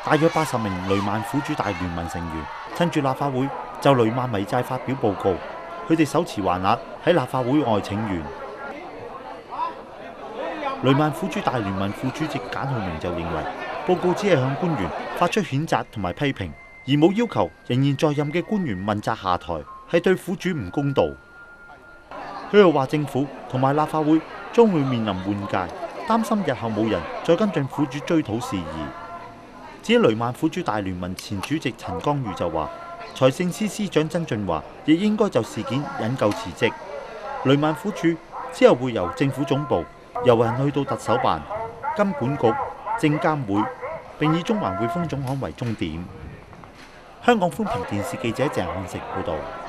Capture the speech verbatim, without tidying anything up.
大約八十名雷曼苦主大聯盟成員趁住立法會就雷曼迷債發表報告，佢哋手持橫額喺立法會外請願。雷曼苦主大聯盟副主席簡浩明就認為，報告只係向官員發出譴責同埋批評，而冇要求仍然在任嘅官員問責下台，係對苦主唔公道。佢又話政府同埋立法會將會面臨換屆，擔心日後冇人再跟進苦主追討事宜。至於雷曼苦主大聯盟前主席陳光宇就話，財政司司長曾俊華亦應該就事件引咎辭職。雷曼苦主之後會由政府總部由人去到特首辦、金管局、證監會，並以中環匯豐總行為終點。香港寬頻電視記者鄭漢成報導。